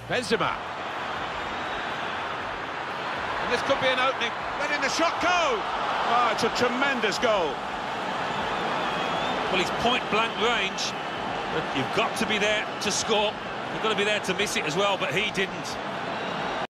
Benzema. And this could be an opening. Letting the shot go! Oh, it's a tremendous goal. Well, he's point-blank range, but you've got to be there to score. You've got to be there to miss it as well, but he didn't.